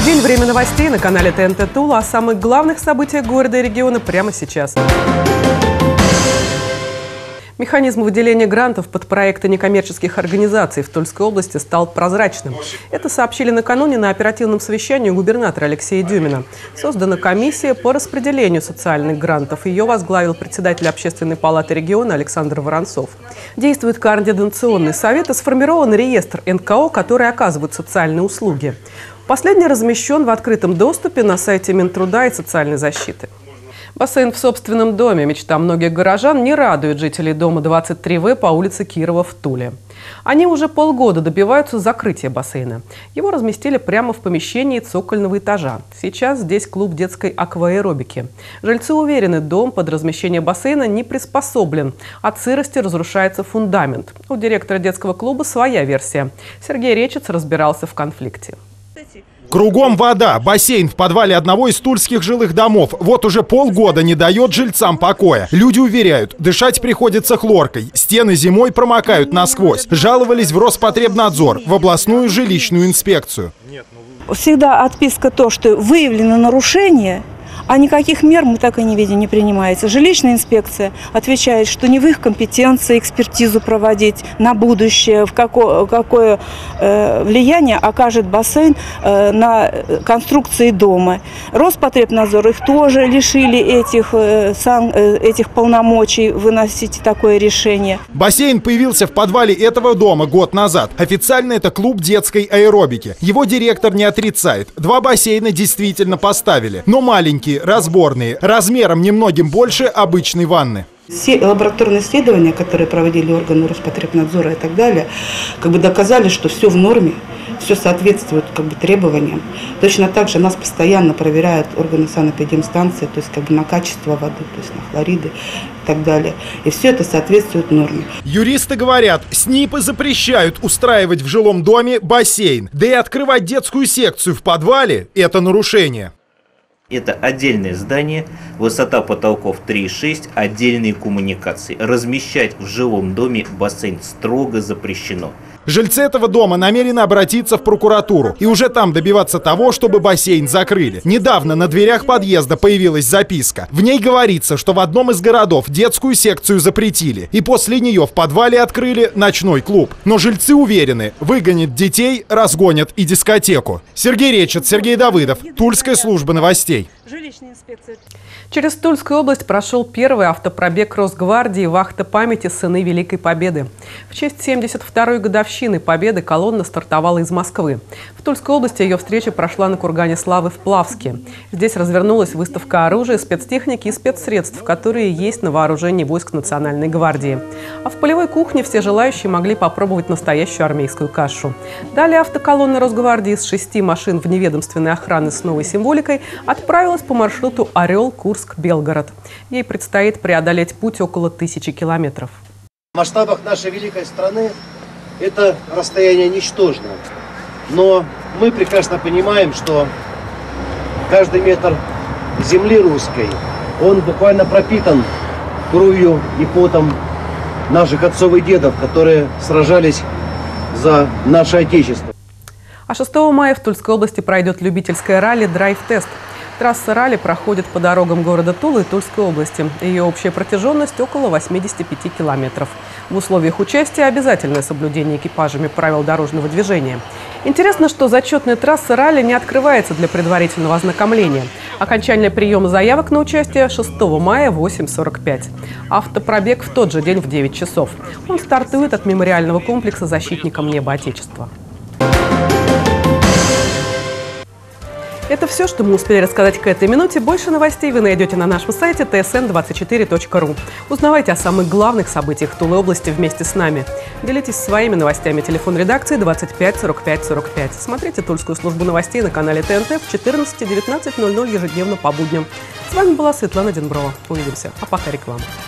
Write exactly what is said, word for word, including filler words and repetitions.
день, время новостей на канале ТНТ Тула. О самых главных событиях города и региона прямо сейчас. Механизм выделения грантов под проекты некоммерческих организаций в Тульской области стал прозрачным. Это сообщили накануне на оперативном совещании губернатора Алексея Дюмина. Создана комиссия по распределению социальных грантов. Ее возглавил председатель Общественной палаты региона Александр Воронцов. Действует координационный совет и сформирован реестр эн ка о, которые оказывают социальные услуги. Последний размещен в открытом доступе на сайте Минтруда и социальной защиты. Бассейн в собственном доме. Мечта многих горожан не радует жителей дома двадцать три вэ по улице Кирова в Туле. Они уже полгода добиваются закрытия бассейна. Его разместили прямо в помещении цокольного этажа. Сейчас здесь клуб детской акваэробики. Жильцы уверены, дом под размещение бассейна не приспособлен. От сырости разрушается фундамент. У директора детского клуба своя версия. Сергей Речец разбирался в конфликте. Кругом вода. Бассейн в подвале одного из тульских жилых домов вот уже полгода не дает жильцам покоя. Люди уверяют, дышать приходится хлоркой. Стены зимой промокают насквозь. Жаловались в Роспотребнадзор, в областную жилищную инспекцию. Всегда отписка то, что выявлено нарушение, а никаких мер мы так и не видим, не принимается. Жилищная инспекция отвечает, что не в их компетенции экспертизу проводить на будущее, в какое, какое э, влияние окажет бассейн э, на конструкции дома. Роспотребнадзор их тоже лишили этих, э, сан, э, этих полномочий выносить такое решение. Бассейн появился в подвале этого дома год назад. Официально это клуб детской аэробики. Его директор не отрицает. Два бассейна действительно поставили, но маленькие, разборные, размером немногим больше обычной ванны. Все лабораторные исследования, которые проводили органы Роспотребнадзора и так далее, как бы доказали, что все в норме, все соответствует как бы требованиям. Точно так же нас постоянно проверяют органы санэпидемстанции, то есть как бы на качество воды, то есть на хлориды и так далее. И все это соответствует норме. Юристы говорят, СНИПы запрещают устраивать в жилом доме бассейн, да и открывать детскую секцию в подвале – это нарушение. Это отдельное здание, высота потолков три и шесть, отдельные коммуникации. Размещать в жилом доме бассейн строго запрещено. Жильцы этого дома намерены обратиться в прокуратуру и уже там добиваться того, чтобы бассейн закрыли. Недавно на дверях подъезда появилась записка. В ней говорится, что в одном из городов детскую секцию запретили, и после нее в подвале открыли ночной клуб. Но жильцы уверены, выгонят детей, разгонят и дискотеку. Сергей Речец, Сергей Давыдов, Тульская служба новостей. Через Тульскую область прошел первый автопробег Росгвардии «Вахта памяти. Сыны Великой Победы». В честь семьдесят второй годовщины Победы колонна стартовала из Москвы. В Тульской области ее встреча прошла на кургане Славы в Плавске. Здесь развернулась выставка оружия, спецтехники и спецсредств, которые есть на вооружении войск Национальной гвардии. А в полевой кухне все желающие могли попробовать настоящую армейскую кашу. Далее автоколонна Росгвардии из шести машин вневедомственной охраны с новой символикой отправилась по маршруту Орел, Курск, Белгород. Ей предстоит преодолеть путь около тысячи километров. В масштабах нашей великой страны это расстояние ничтожно. Но мы прекрасно понимаем, что каждый метр земли русской, он буквально пропитан кровью и потом наших отцов и дедов, которые сражались за наше Отечество. А шестого мая в Тульской области пройдет любительское ралли «Драйв-тест». Трасса ралли проходит по дорогам города Тулы и Тульской области. Ее общая протяженность около восьмидесяти пяти километров. В условиях участия обязательное соблюдение экипажами правил дорожного движения. Интересно, что зачетная трасса ралли не открывается для предварительного ознакомления. Окончание приема заявок на участие шестого мая в восемь сорок пять. Автопробег в тот же день в девять часов. Он стартует от мемориального комплекса «Защитникам неба Отечества». Это все, что мы успели рассказать к этой минуте. Больше новостей вы найдете на нашем сайте тэ эс эн двадцать четыре точка ру. Узнавайте о самых главных событиях Тулы области вместе с нами. Делитесь своими новостями. Телефон редакции двадцать пять сорок пять сорок пять. Смотрите Тульскую службу новостей на канале ТНТ в четырнадцать девятнадцать ноль ноль ежедневно по будням. С вами была Светлана Денброва. Увидимся. А пока реклама.